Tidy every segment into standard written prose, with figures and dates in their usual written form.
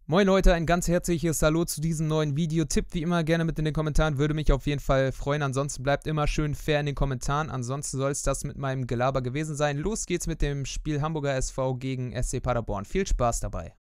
Moin Leute, ein ganz herzliches Hallo zu diesem neuen Video. Tippt wie immer gerne mit in den Kommentaren, würde mich auf jeden Fall freuen. Ansonsten bleibt immer schön fair in den Kommentaren. Ansonsten soll es das mit meinem Gelaber gewesen sein. Los geht's mit dem Spiel Hamburger SV gegen SC Paderborn. Viel Spaß dabei.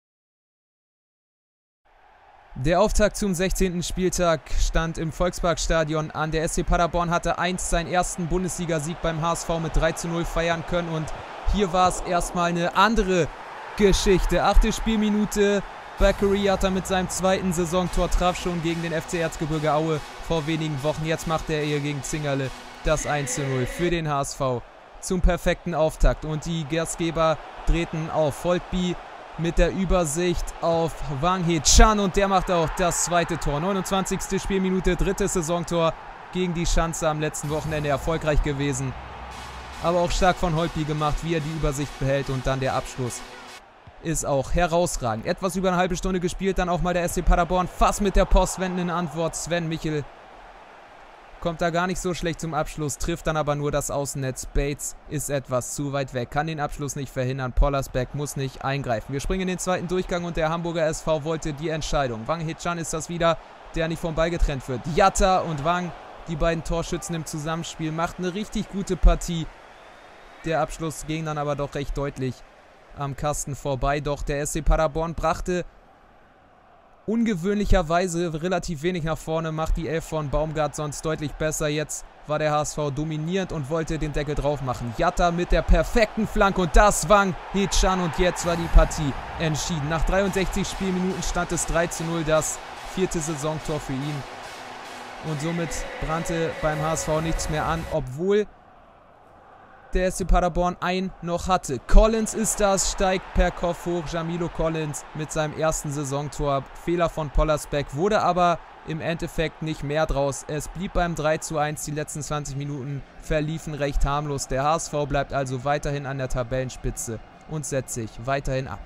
Der Auftakt zum 16. Spieltag stand im Volksparkstadion an. Der SC Paderborn hatte einst seinen ersten Bundesligasieg beim HSV mit 3:0 feiern können. Und hier war es erstmal eine andere Geschichte. 8. Spielminute. Bakary hat mit seinem zweiten Saisontor traf schon gegen den FC Erzgebirge Aue vor wenigen Wochen. Jetzt macht er hier gegen Zingerle das 1:0 für den HSV zum perfekten Auftakt. Und die Gastgeber drehten auf. Holtby mit der Übersicht auf Wang Hee-chan und der macht auch das zweite Tor. 29. Spielminute, drittes Saisontor gegen die Schanze am letzten Wochenende erfolgreich gewesen. Aber auch stark von Holtby gemacht, wie er die Übersicht behält und dann der Abschluss ist auch herausragend. Etwas über eine halbe Stunde gespielt, dann auch mal der SC Paderborn fast mit der postwendenden Antwort. Sven Michel kommt da gar nicht so schlecht zum Abschluss, trifft dann aber nur das Außennetz. Bates ist etwas zu weit weg, kann den Abschluss nicht verhindern. Pollersbeck muss nicht eingreifen. Wir springen in den zweiten Durchgang und der Hamburger SV wollte die Entscheidung. Wang Hee-chan ist das wieder, der nicht vom Ball getrennt wird. Jatta und Wang, die beiden Torschützen im Zusammenspiel, macht eine richtig gute Partie. Der Abschluss ging dann aber doch recht deutlich am Kasten vorbei, doch der SC Paderborn brachte ungewöhnlicherweise relativ wenig nach vorne, macht die Elf von Baumgart sonst deutlich besser. Jetzt war der HSV dominierend und wollte den Deckel drauf machen. Jatta mit der perfekten Flanke und das Wang Hee-chan und jetzt war die Partie entschieden. Nach 63 Spielminuten stand es 3:0, das vierte Saisontor für ihn. Und somit brannte beim HSV nichts mehr an, obwohl der SC Paderborn einen noch hatte. Collins ist das, steigt per Kopf hoch. Jamilo Collins mit seinem ersten Saisontor. Fehler von Pollersbeck, wurde aber im Endeffekt nicht mehr draus. Es blieb beim 3:1. Die letzten 20 Minuten verliefen recht harmlos. Der HSV bleibt also weiterhin an der Tabellenspitze und setzt sich weiterhin ab.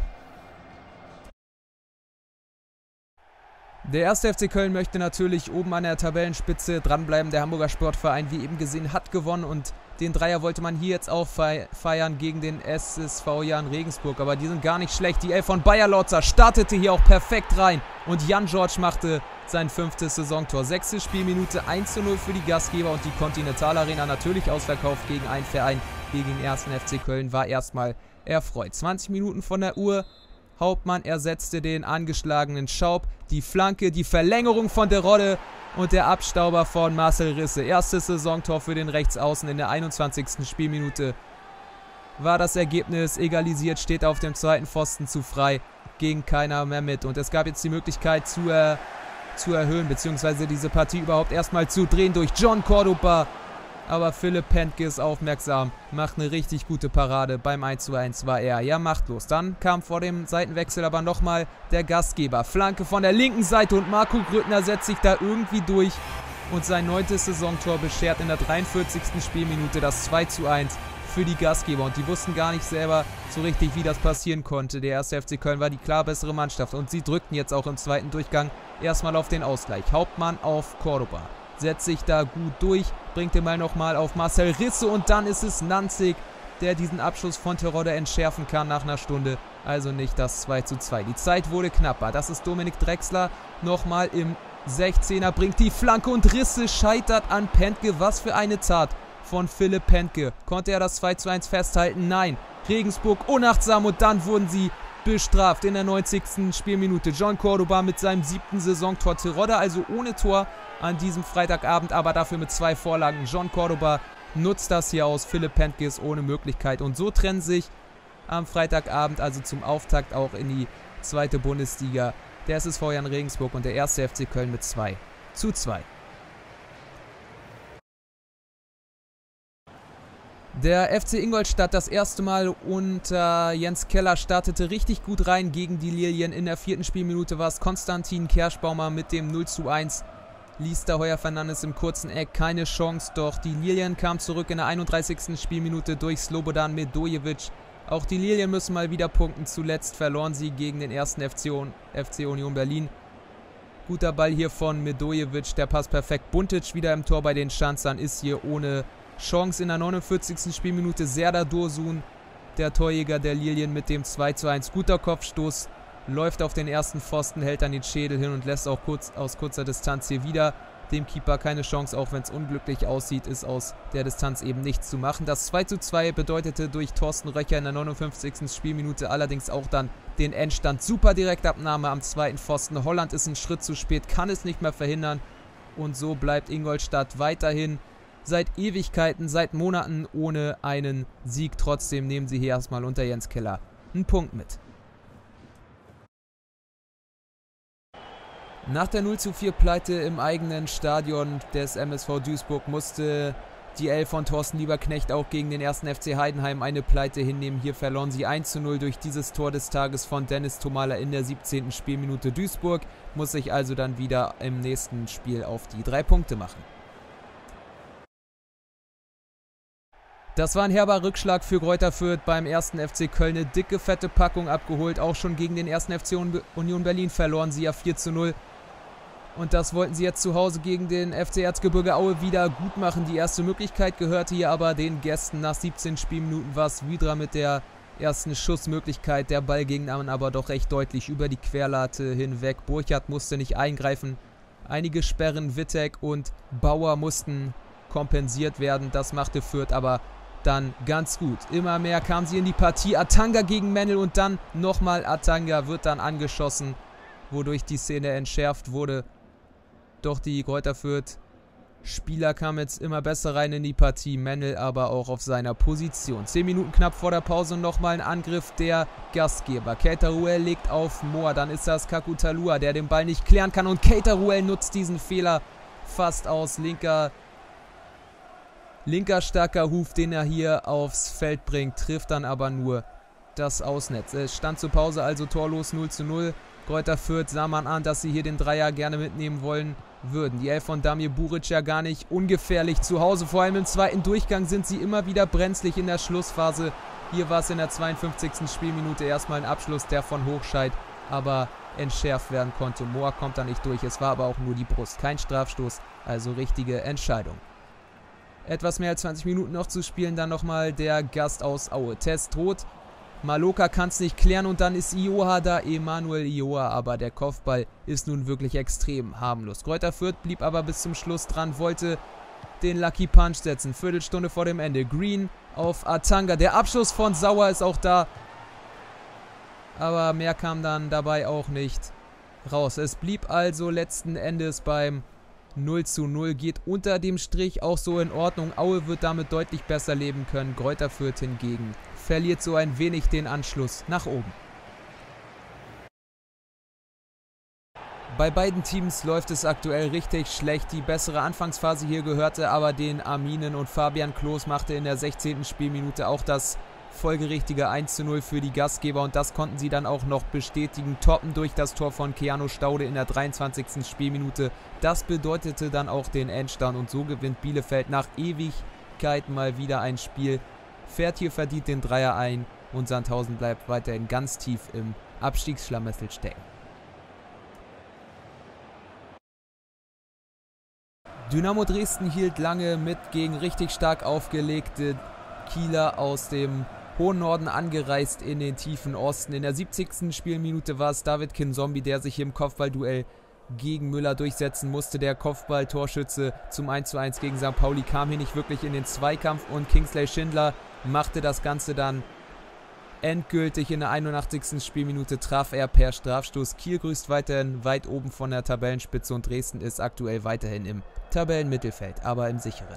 Der 1. FC Köln möchte natürlich oben an der Tabellenspitze dranbleiben. Der Hamburger Sportverein, wie eben gesehen, hat gewonnen und den Dreier wollte man hier jetzt auch feiern gegen den SSV Jan Regensburg. Aber die sind gar nicht schlecht. Die Elf von Bayer Lorzer startete hier auch perfekt rein. Und Jan George machte sein 5. Saisontor. 6. Spielminute, 1:0 für die Gastgeber. Und die Continental Arena natürlich ausverkauft gegen einen Verein. Gegen den 1. FC Köln war erstmal erfreut. 20 Minuten von der Uhr. Hauptmann ersetzte den angeschlagenen Schaub. Die Flanke, die Verlängerung von der Rolle und der Abstauber von Marcel Risse. Erstes Saisontor für den Rechtsaußen in der 21. Spielminute. War das Ergebnis egalisiert, steht auf dem zweiten Pfosten zu frei, ging keiner mehr mit. Und es gab jetzt die Möglichkeit zu erhöhen, beziehungsweise diese Partie überhaupt erstmal zu drehen durch John Cordoba. Aber Philipp Pentke ist aufmerksam, macht eine richtig gute Parade. Beim 1:1 war er ja machtlos. Dann kam vor dem Seitenwechsel aber nochmal der Gastgeber. Flanke von der linken Seite und Marco Grüttner setzt sich da irgendwie durch. Und sein 9. Saisontor beschert in der 43. Spielminute das 2:1 für die Gastgeber. Und die wussten gar nicht selber so richtig, wie das passieren konnte. Der 1. FC Köln war die klar bessere Mannschaft. Und sie drückten jetzt auch im zweiten Durchgang erstmal auf den Ausgleich. Hauptmann auf Cordoba. Setzt sich da gut durch, bringt den Ball nochmal auf Marcel Risse und dann ist es Nanzig, der diesen Abschluss von Terodde entschärfen kann nach einer Stunde. Also nicht das 2:2. Die Zeit wurde knapper. Das ist Dominik Drexler nochmal im 16er, bringt die Flanke und Risse scheitert an Pentke. Was für eine Tat von Philipp Pentke. Konnte er das 2:1 festhalten? Nein. Regensburg unachtsam und dann wurden sie bestraft in der 90. Spielminute. John Cordoba mit seinem 7. Saisontor. Terodde also ohne Tor an diesem Freitagabend, aber dafür mit 2 Vorlagen. John Cordoba nutzt das hier aus. Philipp Pentke ist ohne Möglichkeit. Und so trennen sich am Freitagabend, also zum Auftakt auch in die 2. Bundesliga, der SSV Jan Regensburg und der 1. FC Köln mit 2:2. Der FC Ingolstadt das erste Mal unter Jens Keller startete richtig gut rein gegen die Lilien. In der 4. Spielminute war es Konstantin Kerschbaumer mit dem 0:1. Ließ da Heuer Fernandes im kurzen Eck keine Chance, doch die Lilien kamen zurück in der 31. Spielminute durch Slobodan Medojevic. Auch die Lilien müssen mal wieder punkten. Zuletzt verloren sie gegen den 1. FC Union Berlin. Guter Ball hier von Medojevic, der passt perfekt. Buntic wieder im Tor bei den Schanzern, ist hier ohne Chance. In der 49. Spielminute Serdar Dursun, der Torjäger der Lilien mit dem 2:1. Guter Kopfstoß läuft auf den ersten Pfosten, hält dann den Schädel hin und lässt auch aus kurzer Distanz hier wieder dem Keeper keine Chance, auch wenn es unglücklich aussieht, ist aus der Distanz eben nichts zu machen. Das 2:2 bedeutete durch Thorsten Röcher in der 59. Spielminute allerdings auch dann den Endstand. Super Direktabnahme am zweiten Pfosten. Holland ist einen Schritt zu spät, kann es nicht mehr verhindern. Und so bleibt Ingolstadt weiterhin seit Ewigkeiten, seit Monaten ohne einen Sieg. Trotzdem nehmen sie hier erstmal unter Jens Keller einen Punkt mit. Nach der 0:4 Pleite im eigenen Stadion des MSV Duisburg musste die Elf von Thorsten Lieberknecht auch gegen den 1. FC Heidenheim eine Pleite hinnehmen. Hier verloren sie 1:0 durch dieses Tor des Tages von Dennis Thomala in der 17. Spielminute. Duisburg muss sich also dann wieder im nächsten Spiel auf die 3 Punkte machen. Das war ein herber Rückschlag für Greuther Fürth beim 1. FC Köln. Eine dicke, fette Packung abgeholt. Auch schon gegen den 1. FC Union Berlin verloren sie ja 4:0. Und das wollten sie jetzt zu Hause gegen den FC Erzgebirge Aue wieder gut machen. Die erste Möglichkeit gehörte hier aber den Gästen. Nach 17 Spielminuten war es Widra mit der ersten Schussmöglichkeit. Der Ball ging dann aber doch recht deutlich über die Querlatte hinweg. Burchardt musste nicht eingreifen. Einige Sperren, Wittek und Bauer mussten kompensiert werden. Das machte Fürth aber dann ganz gut. Immer mehr kamen sie in die Partie. Atanga gegen Mennel und dann nochmal Atanga wird dann angeschossen, wodurch die Szene entschärft wurde. Doch die Greuther Fürth Spieler kamen jetzt immer besser rein in die Partie. Mennel aber auch auf seiner Position. 10 Minuten knapp vor der Pause und nochmal ein Angriff der Gastgeber. Keita Ruel legt auf Mohr. Dann ist das Kaku Talua, der den Ball nicht klären kann. Und Keita Ruel nutzt diesen Fehler fast aus. Linker starker Huf, den er hier aufs Feld bringt. Trifft dann aber nur das Ausnetz. Es stand zur Pause also torlos 0:0. Greuther Fürth sah man an, dass sie hier den Dreier gerne mitnehmen wollen würden. Die Elf von Damir Buric ja gar nicht ungefährlich zu Hause. Vor allem im zweiten Durchgang sind sie immer wieder brenzlig in der Schlussphase. Hier war es in der 52. Spielminute erstmal ein Abschluss, der von Hochscheid aber entschärft werden konnte. Mohr kommt da nicht durch. Es war aber auch nur die Brust. Kein Strafstoß, also richtige Entscheidung. Etwas mehr als 20 Minuten noch zu spielen. Dann nochmal der Gast aus Aue. Test droht. Maloka kann es nicht klären und dann ist Ioha da, Emanuel Ioha, aber der Kopfball ist nun wirklich extrem harmlos. Greuther Fürth blieb aber bis zum Schluss dran, wollte den Lucky Punch setzen. Viertelstunde vor dem Ende. Green auf Atanga. Der Abschluss von Sauer ist auch da, aber mehr kam dann dabei auch nicht raus. Es blieb also letzten Endes beim 0:0, geht unter dem Strich auch so in Ordnung. Aue wird damit deutlich besser leben können. Greuther Fürth hingegen verliert so ein wenig den Anschluss nach oben. Bei beiden Teams läuft es aktuell richtig schlecht. Die bessere Anfangsphase hier gehörte aber den Arminen und Fabian Klos machte in der 16. Spielminute auch das folgerichtige 1:0 für die Gastgeber und das konnten sie dann auch noch bestätigen. Toppen durch das Tor von Keanu Staude in der 23. Spielminute. Das bedeutete dann auch den Endstand und so gewinnt Bielefeld nach Ewigkeit mal wieder ein Spiel. Fährt hier verdient den Dreier ein und Sandhausen bleibt weiterhin ganz tief im Abstiegsschlamassel stecken. Dynamo Dresden hielt lange mit gegen richtig stark aufgelegte Kieler aus dem hohen Norden angereist in den tiefen Osten. In der 70. Spielminute war es David Kinzombie, der sich im Kopfballduell gegen Müller durchsetzen musste. Der Kopfball-Torschütze zum 1:1 gegen St. Pauli kam hier nicht wirklich in den Zweikampf und Kingsley Schindler machte das Ganze dann endgültig. In der 81. Spielminute traf er per Strafstoß. Kiel grüßt weiterhin weit oben von der Tabellenspitze und Dresden ist aktuell weiterhin im Tabellenmittelfeld, aber im sicheren.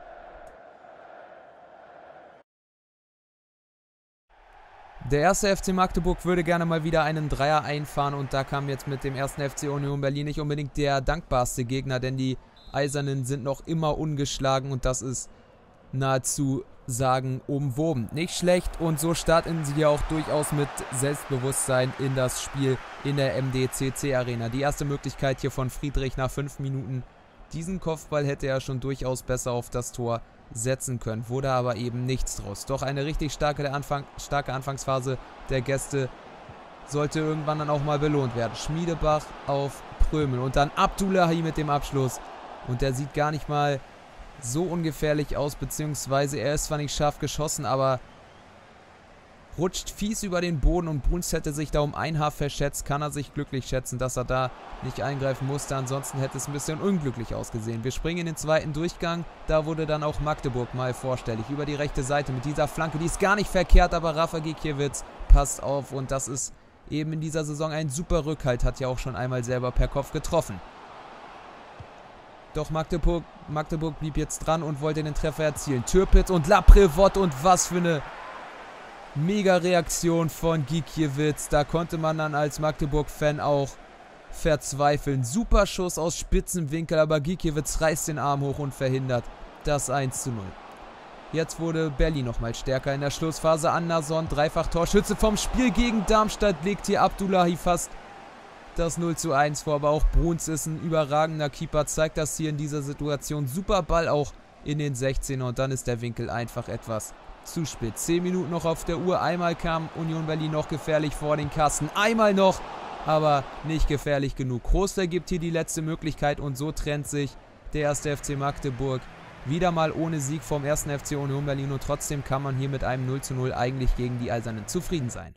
Der 1. FC Magdeburg würde gerne mal wieder einen Dreier einfahren und da kam jetzt mit dem 1. FC Union Berlin nicht unbedingt der dankbarste Gegner, denn die Eisernen sind noch immer ungeschlagen und das ist nahezu sagenumwoben. Nicht schlecht und so starten sie ja auch durchaus mit Selbstbewusstsein in das Spiel in der MDCC Arena. Die erste Möglichkeit hier von Friedrich nach 5 Minuten. Diesen Kopfball hätte er schon durchaus besser auf das Tor setzen können, wurde aber eben nichts draus. Doch eine richtig starke Anfangsphase der Gäste sollte irgendwann dann auch mal belohnt werden. Schmiedebach auf Prömel und dann Abdullahi mit dem Abschluss. Und der sieht gar nicht mal so ungefährlich aus, beziehungsweise er ist zwar nicht scharf geschossen, aber rutscht fies über den Boden und Bruns hätte sich da um ein Haar verschätzt. Kann er sich glücklich schätzen, dass er da nicht eingreifen musste. Ansonsten hätte es ein bisschen unglücklich ausgesehen. Wir springen in den zweiten Durchgang. Da wurde dann auch Magdeburg mal vorstellig. Über die rechte Seite mit dieser Flanke. Die ist gar nicht verkehrt, aber Rafa Gikiewicz passt auf. Und das ist eben in dieser Saison ein super Rückhalt. Hat ja auch schon einmal selber per Kopf getroffen. Doch Magdeburg blieb jetzt dran und wollte den Treffer erzielen. Türpitz und Laprevot und was für eine Mega-Reaktion von Gikiewicz. Da konnte man dann als Magdeburg-Fan auch verzweifeln. Super Schuss aus spitzem Winkel, aber Gikiewicz reißt den Arm hoch und verhindert das 1:0. Jetzt wurde Berlin nochmal stärker in der Schlussphase. Anderson, Dreifach-Torschütze vom Spiel gegen Darmstadt, legt hier Abdullahi fast das 0:1 vor. Aber auch Bruns ist ein überragender Keeper, zeigt das hier in dieser Situation. Super Ball auch in den 16er und dann ist der Winkel einfach etwas zu spät. 10 Minuten noch auf der Uhr. Einmal kam Union Berlin noch gefährlich vor den Kasten. Einmal noch, aber nicht gefährlich genug. Kroster gibt hier die letzte Möglichkeit und so trennt sich der 1. FC Magdeburg wieder mal ohne Sieg vom 1. FC Union Berlin und trotzdem kann man hier mit einem 0:0 eigentlich gegen die Eisernen zufrieden sein.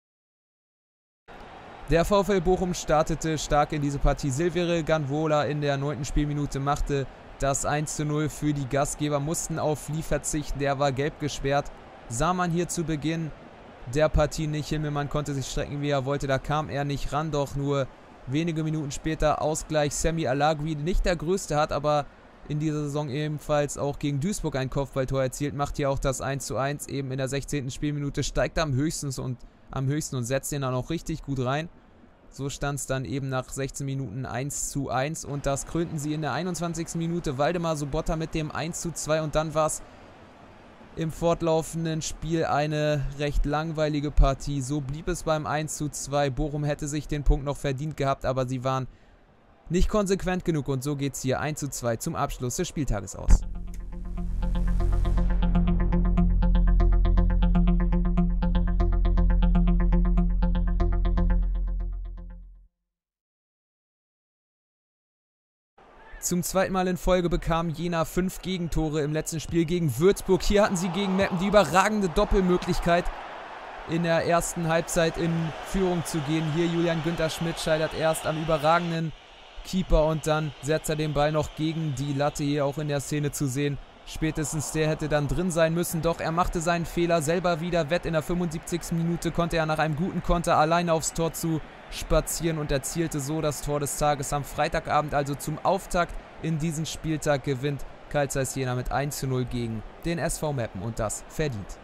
Der VfL Bochum startete stark in diese Partie. Silvire Ganvola in der 9. Spielminute machte das 1:0 für die Gastgeber, mussten auf Lee verzichten, der war gelb gesperrt. Sah man hier zu Beginn der Partie nicht. Himmelmann konnte sich strecken, wie er wollte, da kam er nicht ran, doch nur wenige Minuten später Ausgleich. Semi Alagui, nicht der größte, hat aber in dieser Saison ebenfalls auch gegen Duisburg ein Kopfballtor erzielt, macht hier auch das 1:1 eben in der 16. Spielminute, steigt am höchsten und setzt den dann auch richtig gut rein. So stand es dann eben nach 16 Minuten 1:1 und das krönten sie in der 21. Minute. Waldemar Sobotta mit dem 1:2 und dann war es im fortlaufenden Spiel eine recht langweilige Partie. So blieb es beim 1:2. Bochum hätte sich den Punkt noch verdient gehabt, aber sie waren nicht konsequent genug und so geht es hier 1:2 zum Abschluss des Spieltages aus. Zum zweiten Mal in Folge bekam Jena 5 Gegentore im letzten Spiel gegen Würzburg. Hier hatten sie gegen Meppen die überragende Doppelmöglichkeit, in der ersten Halbzeit in Führung zu gehen. Hier Julian Günther Schmidt scheitert erst am überragenden Keeper und dann setzt er den Ball noch gegen die Latte, hier auch in der Szene zu sehen. Spätestens der hätte dann drin sein müssen, doch er machte seinen Fehler selber wieder wett. In der 75. Minute konnte er nach einem guten Konter alleine aufs Tor zu spazieren und erzielte so das Tor des Tages am Freitagabend. Also zum Auftakt in diesen Spieltag gewinnt Carl Zeiss Jena mit 1:0 gegen den SV Meppen und das verdient.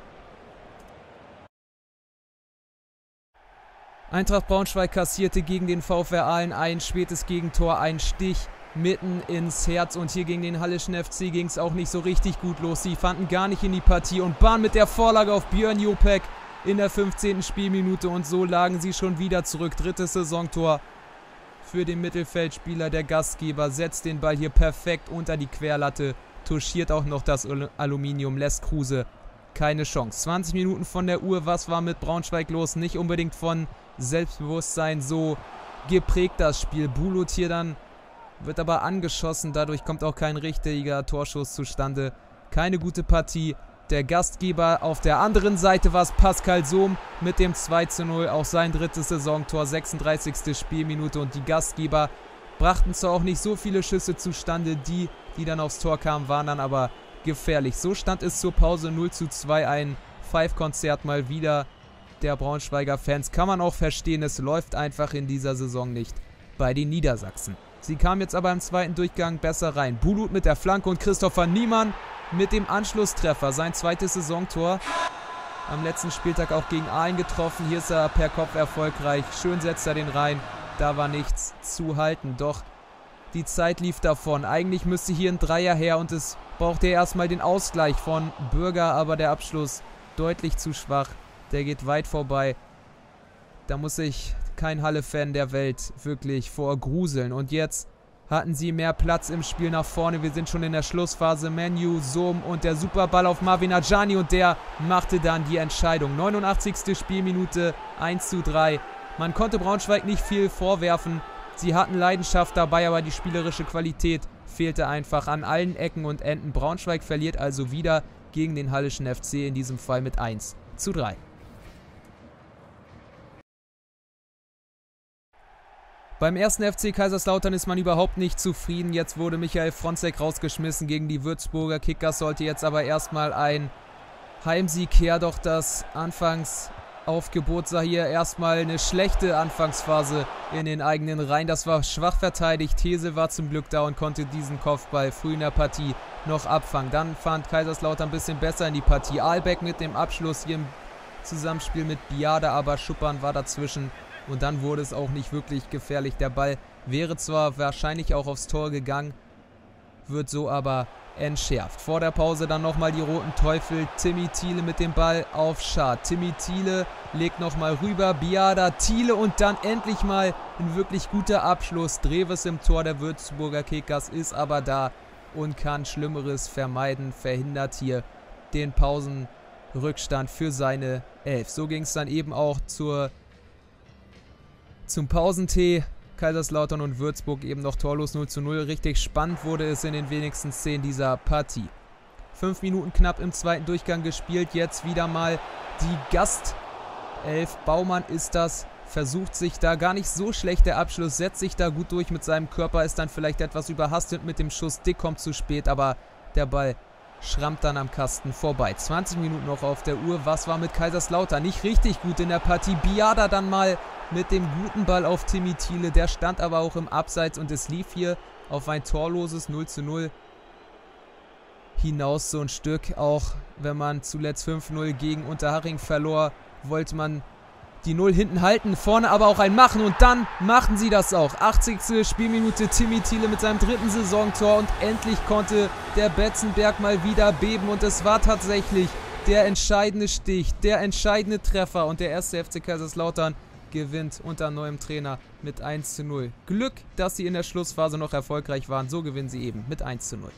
Eintracht Braunschweig kassierte gegen den VfR Aalen ein spätes Gegentor, ein Stich mitten ins Herz und hier gegen den Halleschen FC ging es auch nicht so richtig gut los. Sie fanden gar nicht in die Partie und Bahn mit der Vorlage auf Björn Jopek in der 15. Spielminute und so lagen sie schon wieder zurück. Drittes Saisontor für den Mittelfeldspieler der Gastgeber, setzt den Ball hier perfekt unter die Querlatte, touchiert auch noch das Aluminium, lässt Kruse keine Chance. 20 Minuten von der Uhr, was war mit Braunschweig los? Nicht unbedingt von Selbstbewusstsein so geprägt das Spiel. Bulut hier dann wird aber angeschossen, dadurch kommt auch kein richtiger Torschuss zustande. Keine gute Partie. Der Gastgeber auf der anderen Seite war es Pascal Sohm mit dem 2:0, auch sein drittes Saisontor, 36. Spielminute und die Gastgeber brachten zwar auch nicht so viele Schüsse zustande, die dann aufs Tor kamen, waren dann aber gefährlich. So stand es zur Pause 0:2, ein Five-Konzert mal wieder der Braunschweiger Fans. Kann man auch verstehen, es läuft einfach in dieser Saison nicht bei den Niedersachsen. Sie kamen jetzt aber im zweiten Durchgang besser rein. Bulut mit der Flanke und Christopher Niemann mit dem Anschlusstreffer. Sein zweites Saisontor. Am letzten Spieltag auch gegen Aalen getroffen. Hier ist er per Kopf erfolgreich. Schön setzt er den rein. Da war nichts zu halten. Doch die Zeit lief davon. Eigentlich müsste hier ein Dreier her und es brauchte erstmal den Ausgleich von Bürger. Aber der Abschluss deutlich zu schwach. Der geht weit vorbei. Da muss sich kein Halle-Fan der Welt wirklich vor gruseln. Und jetzt hatten sie mehr Platz im Spiel nach vorne. Wir sind schon in der Schlussphase. Menu, Sohm und der Superball auf Marvin Adjani und der machte dann die Entscheidung. 89. Spielminute, 1:3. Man konnte Braunschweig nicht viel vorwerfen. Sie hatten Leidenschaft dabei, aber die spielerische Qualität fehlte einfach an allen Ecken und Enden. Braunschweig verliert also wieder gegen den Halleschen FC, in diesem Fall mit 1:3. Beim ersten FC Kaiserslautern ist man überhaupt nicht zufrieden. Jetzt wurde Michael Fronzek rausgeschmissen gegen die Würzburger Kickers. Sollte jetzt aber erstmal ein Heimsieg her. Doch das Anfangsaufgebot sah hier erstmal eine schlechte Anfangsphase in den eigenen Reihen. Das war schwach verteidigt. These war zum Glück da und konnte diesen Kopfball früh in der Partie noch abfangen. Dann fand Kaiserslautern ein bisschen besser in die Partie. Ahlbeck mit dem Abschluss hier im Zusammenspiel mit Biada, aber Schuppern war dazwischen. Und dann wurde es auch nicht wirklich gefährlich. Der Ball wäre zwar wahrscheinlich auch aufs Tor gegangen, wird so aber entschärft. Vor der Pause dann nochmal die Roten Teufel. Timmy Thiele mit dem Ball auf Schad. Timmy Thiele legt nochmal rüber. Biada, Thiele und dann endlich mal ein wirklich guter Abschluss. Dreves im Tor der Würzburger Kickers ist aber da und kann Schlimmeres vermeiden. Verhindert hier den Pausenrückstand für seine Elf. So ging es dann eben auch zum Pausentee. Kaiserslautern und Würzburg eben noch torlos 0:0. Richtig spannend wurde es in den wenigsten Szenen dieser Partie. 5 Minuten knapp im zweiten Durchgang gespielt. Jetzt wieder mal die Gastelf. Baumann ist das. Versucht sich da gar nicht so schlecht. Der Abschluss setzt sich da gut durch mit seinem Körper. Ist dann vielleicht etwas überhastet mit dem Schuss. Dick kommt zu spät, aber der Ball schrammt dann am Kasten vorbei. 20 Minuten noch auf der Uhr. Was war mit Kaiserslautern? Nicht richtig gut in der Partie. Biada dann mal mit dem guten Ball auf Timmy Thiele. Der stand aber auch im Abseits und es lief hier auf ein torloses 0:0 hinaus. So ein Stück. Auch wenn man zuletzt 5:0 gegen Unterhaching verlor, wollte man die 0 hinten halten. Vorne aber auch ein Machen und dann machten sie das auch. 80. Spielminute, Timmy Thiele mit seinem 3. Saisontor und endlich konnte der Betzenberg mal wieder beben und es war tatsächlich der entscheidende Stich, der entscheidende Treffer und der erste FC Kaiserslautern gewinnt unter neuem Trainer mit 1:0. Glück, dass sie in der Schlussphase noch erfolgreich waren, so gewinnen sie eben mit 1:0.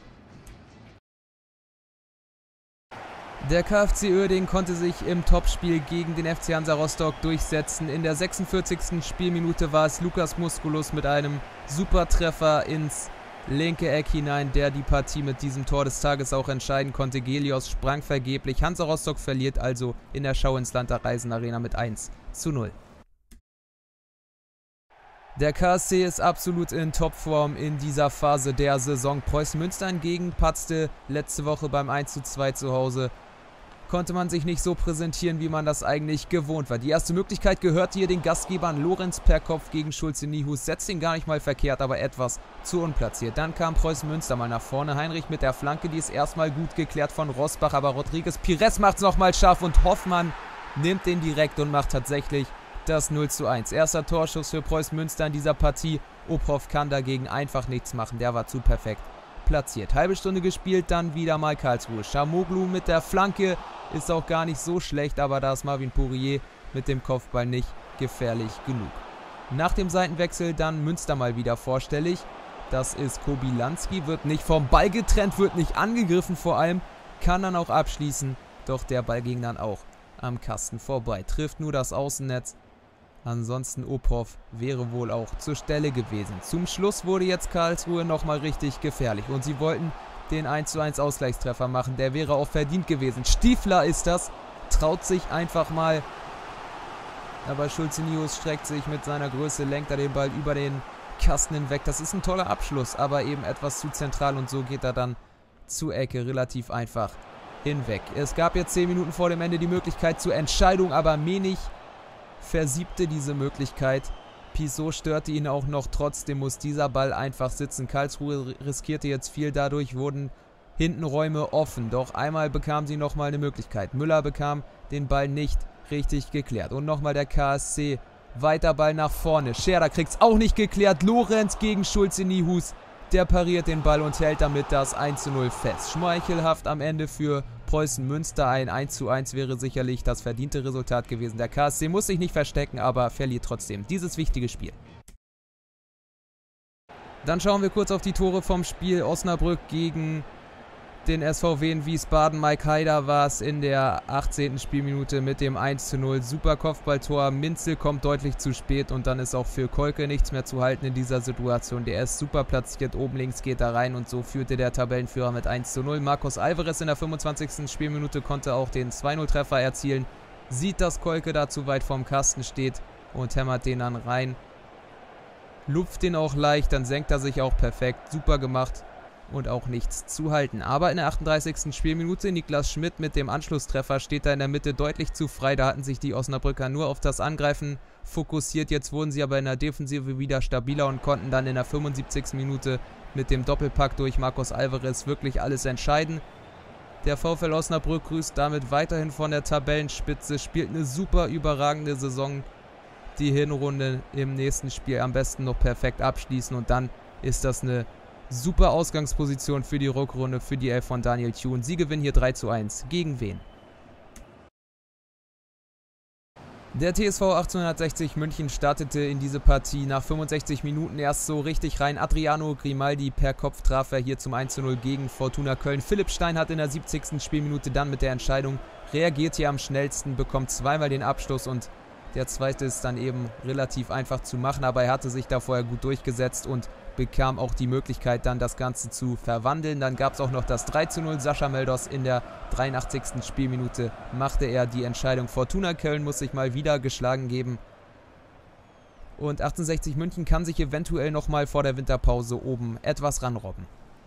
Der KfC Uerdingen konnte sich im Topspiel gegen den FC Hansa Rostock durchsetzen. In der 46. Spielminute war es Lukas Musculus mit einem Supertreffer ins linke Eck hinein, der die Partie mit diesem Tor des Tages auch entscheiden konnte. Gelios sprang vergeblich. Hansa Rostock verliert also in der Schau ins Land der Reisenarena mit 1:0. Der KSC ist absolut in Topform in dieser Phase der Saison. Preußen Münster hingegen patzte letzte Woche beim 1:2 zu Hause. Konnte man sich nicht so präsentieren, wie man das eigentlich gewohnt war. Die erste Möglichkeit gehört hier den Gastgebern. Lorenz per Kopf gegen Schulze Nihus. Setzt ihn gar nicht mal verkehrt, aber etwas zu unplatziert. Dann kam Preußen Münster mal nach vorne. Heinrich mit der Flanke, die ist erstmal gut geklärt von Rosbach, aber Rodriguez Pires macht es nochmal scharf und Hoffmann nimmt den direkt und macht tatsächlich das 0:1. Erster Torschuss für Preußen Münster in dieser Partie. Obhoff kann dagegen einfach nichts machen. Der war zu perfekt platziert. Halbe Stunde gespielt, dann wieder mal Karlsruhe. Schamoglu mit der Flanke ist auch gar nicht so schlecht, aber da ist Marvin Pourier mit dem Kopfball nicht gefährlich genug. Nach dem Seitenwechsel dann Münster mal wieder vorstellig. Das ist Kobylanski, wird nicht vom Ball getrennt, wird nicht angegriffen vor allem, kann dann auch abschließen, doch der Ball ging dann auch am Kasten vorbei. Trifft nur das Außennetz. Ansonsten Obhoff wäre wohl auch zur Stelle gewesen. Zum Schluss wurde jetzt Karlsruhe nochmal richtig gefährlich und sie wollten den 1:1 Ausgleichstreffer machen. Der wäre auch verdient gewesen. Stiefler ist das, traut sich einfach mal. Aber Schulze Nihus streckt sich mit seiner Größe, lenkt er den Ball über den Kasten hinweg. Das ist ein toller Abschluss, aber eben etwas zu zentral und so geht er dann zur Ecke relativ einfach hinweg. Es gab jetzt 10 Minuten vor dem Ende die Möglichkeit zur Entscheidung, aber Menig versiebte diese Möglichkeit. Piso störte ihn auch noch, trotzdem muss dieser Ball einfach sitzen. Karlsruhe riskierte jetzt viel, dadurch wurden hinten Räume offen. Doch einmal bekam sie nochmal eine Möglichkeit. Müller bekam den Ball nicht richtig geklärt. Und nochmal der KSC. Weiter Ball nach vorne. Scherder kriegt es auch nicht geklärt. Lorenz gegen Schulze Nihus. Der pariert den Ball und hält damit das 1:0 fest. Schmeichelhaft am Ende für Preußen Münster. Ein 1:1 wäre sicherlich das verdiente Resultat gewesen. Der KSC muss sich nicht verstecken, aber verliert trotzdem dieses wichtige Spiel. Dann schauen wir kurz auf die Tore vom Spiel. Osnabrück gegen den SVW in Wiesbaden. Mike Haider war es in der 18. Spielminute mit dem 1:0. Super Kopfballtor. Minzel kommt deutlich zu spät und dann ist auch für Kolke nichts mehr zu halten in dieser Situation. Der ist super platziert. Oben links geht er rein und so führte der Tabellenführer mit 1:0. Marcos Alvarez in der 25. Spielminute konnte auch den 2:0-Treffer erzielen. Sieht, dass Kolke da zu weit vorm Kasten steht und hämmert den dann rein. lupft den auch leicht, dann senkt er sich auch perfekt. Super gemacht und auch nichts zu halten. Aber in der 38. Spielminute, Niklas Schmidt mit dem Anschlusstreffer steht da in der Mitte deutlich zu frei. Da hatten sich die Osnabrücker nur auf das Angreifen fokussiert. Jetzt wurden sie aber in der Defensive wieder stabiler und konnten dann in der 75. Minute mit dem Doppelpack durch Marcos Alvarez wirklich alles entscheiden. Der VfL Osnabrück grüßt damit weiterhin von der Tabellenspitze, spielt eine super überragende Saison. Die Hinrunde im nächsten Spiel am besten noch perfekt abschließen und dann ist das eine super Ausgangsposition für die Rückrunde für die Elf von Daniel Thune. Sie gewinnen hier 3:1. Gegen wen? Der TSV 1860 München startete in diese Partie nach 65 Minuten erst so richtig rein. Adriano Grimaldi per Kopf traf er hier zum 1:0 gegen Fortuna Köln. Philipp Stein hat in der 70. Spielminute dann mit der Entscheidung reagiert hier am schnellsten, bekommt zweimal den Abschluss und der zweite ist dann eben relativ einfach zu machen, aber er hatte sich da vorher gut durchgesetzt und bekam auch die Möglichkeit, dann das Ganze zu verwandeln. Dann gab es auch noch das 3:0. Sascha Meldos in der 83. Spielminute machte er die Entscheidung. Fortuna Köln muss sich mal wieder geschlagen geben. Und 1860 München kann sich eventuell nochmal vor der Winterpause oben etwas ranrobben.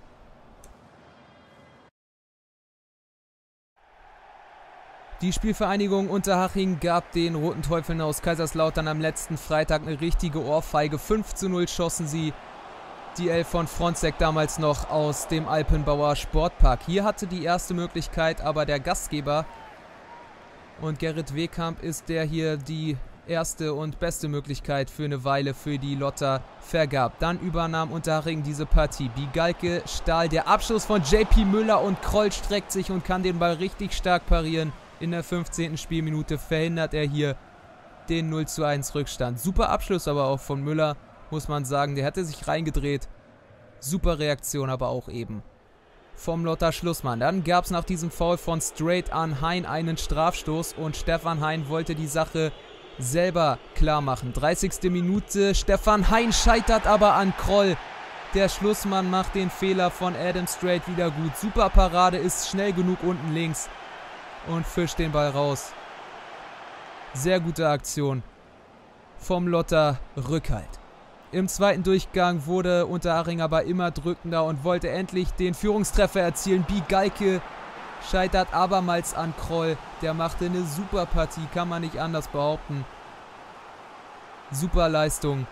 Die Spielvereinigung Unterhaching gab den Roten Teufeln aus Kaiserslautern am letzten Freitag eine richtige Ohrfeige. 5:0 schossen sie. Die Elf von Fronzek damals noch aus dem Alpenbauer Sportpark. Hier hatte die erste Möglichkeit aber der Gastgeber. Und Gerrit Wehkamp ist der hier die erste und beste Möglichkeit für eine Weile für die Lotter vergab. Dann übernahm Unterhaching diese Partie. Bigalke, Stahl, der Abschluss von JP Müller und Kroll streckt sich und kann den Ball richtig stark parieren. In der 15. Spielminute verhindert er hier den 0:1 Rückstand. Super Abschluss aber auch von Müller, muss man sagen. Der hätte sich reingedreht. Super Reaktion aber auch eben vom Lotter Schlussmann. Dann gab es nach diesem Foul von Straight an Hein einen Strafstoß und Stefan Hein wollte die Sache selber klar machen. 30. Minute, Stefan Hein scheitert aber an Kroll. Der Schlussmann macht den Fehler von Adam Straight wieder gut. Super Parade, ist schnell genug unten links und fischt den Ball raus. Sehr gute Aktion vom Lotter Rückhalt. Im zweiten Durchgang wurde Unterhaching aber immer drückender und wollte endlich den Führungstreffer erzielen. Bigalke scheitert abermals an Kroll. Der machte eine super Partie, kann man nicht anders behaupten. Super Leistung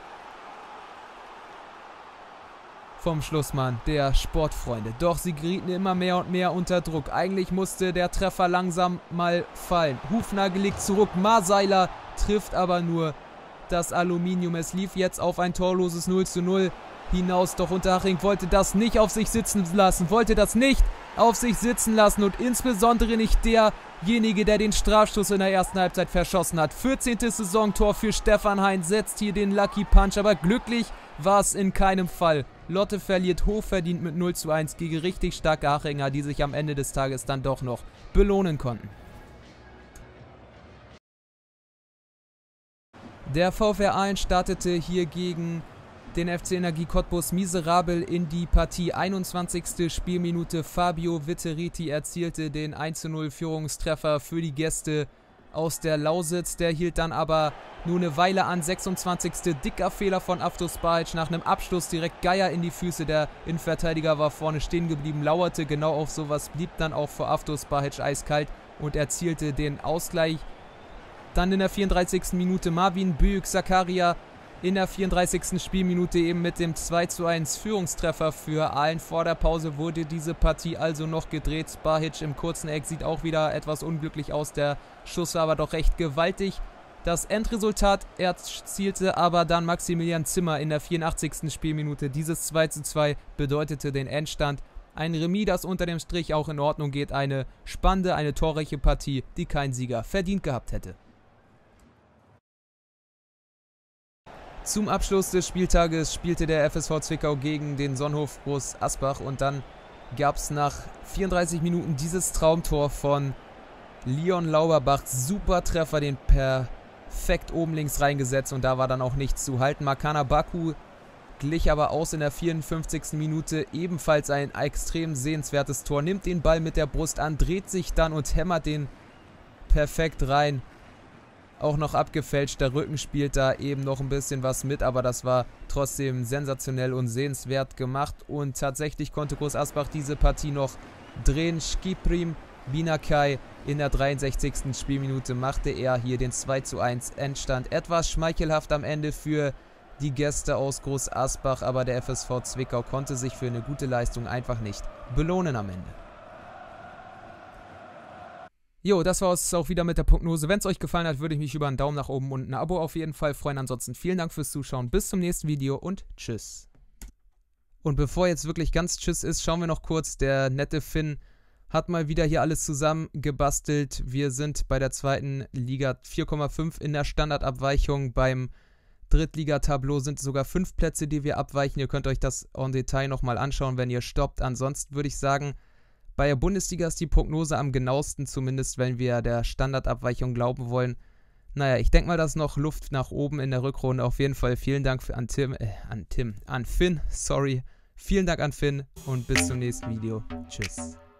vom Schlussmann der Sportfreunde. Doch sie gerieten immer mehr und mehr unter Druck. Eigentlich musste der Treffer langsam mal fallen. Hufnagel liegt zurück, Marseiler trifft aber nur das Aluminium. Es lief jetzt auf ein torloses 0:0 hinaus. Doch Unterhaching wollte das nicht auf sich sitzen lassen. Und insbesondere nicht derjenige, der den Strafstoß in der ersten Halbzeit verschossen hat. 14. Saisontor für Stefan Hein setzt hier den Lucky Punch, aber glücklich war es in keinem Fall. Lotte verliert hochverdient mit 0:1 gegen richtig starke Hachinger, die sich am Ende des Tages dann doch noch belohnen konnten. Der VfR Aalen startete hier gegen den FC Energie Cottbus miserabel in die Partie. 21. Spielminute, Fabio Vitteriti erzielte den 1:0 Führungstreffer für die Gäste aus der Lausitz. Der hielt dann aber nur eine Weile an. 26. dicker Fehler von Avtos Bajic nach einem Abschluss direkt Geier in die Füße. Der Innenverteidiger war vorne stehen geblieben, lauerte genau auf sowas, blieb dann auch vor Avtos Bajic eiskalt und erzielte den Ausgleich. Dann in der 34. Minute Marvin Büyük-Zakaria in der 34. Spielminute eben mit dem 2:1 Führungstreffer für Aalen. Vor der Pause wurde diese Partie also noch gedreht. Bajic im kurzen Eck sieht auch wieder etwas unglücklich aus. Der Schuss war aber doch recht gewaltig. Das Endresultat erzielte aber dann Maximilian Zimmer in der 84. Spielminute. Dieses 2:2 bedeutete den Endstand. Ein Remis, das unter dem Strich auch in Ordnung geht. Eine spannende, eine torreiche Partie, die kein Sieger verdient gehabt hätte. Zum Abschluss des Spieltages spielte der FSV Zwickau gegen den Sonnhof Groß Asbach und dann gab es nach 34 Minuten dieses Traumtor von Leon Lauberbach. Super Treffer, den perfekt oben links reingesetzt und da war dann auch nichts zu halten. Makana Baku glich aber aus in der 54. Minute. Ebenfalls ein extrem sehenswertes Tor. Nimmt den Ball mit der Brust an, dreht sich dann und hämmert den perfekt rein auch noch abgefälscht. Der Rücken spielt da eben noch ein bisschen was mit, aber das war trotzdem sensationell und sehenswert gemacht. Und tatsächlich konnte Groß Asbach diese Partie noch drehen. Skiprim Binakai in der 63. Spielminute machte er hier den 2:1 Endstand. Etwas schmeichelhaft am Ende für die Gäste aus Groß Asbach, aber der FSV Zwickau konnte sich für eine gute Leistung einfach nicht belohnen am Ende. Jo, das war es auch wieder mit der Prognose. Wenn es euch gefallen hat, würde ich mich über einen Daumen nach oben und ein Abo auf jeden Fall freuen. Ansonsten vielen Dank fürs Zuschauen. Bis zum nächsten Video und tschüss. Und bevor jetzt wirklich ganz tschüss ist, schauen wir noch kurz. Der nette Finn hat mal wieder hier alles zusammengebastelt. Wir sind bei der zweiten Liga 4,5 in der Standardabweichung. Beim Drittligatableau sind es sogar 5 Plätze, die wir abweichen. Ihr könnt euch das en Detail nochmal anschauen, wenn ihr stoppt. Ansonsten würde ich sagen, bei der Bundesliga ist die Prognose am genauesten, zumindest wenn wir der Standardabweichung glauben wollen. Naja, ich denke mal, da ist noch Luft nach oben in der Rückrunde. Auf jeden Fall vielen Dank an Finn. Vielen Dank an Finn und bis zum nächsten Video. Tschüss.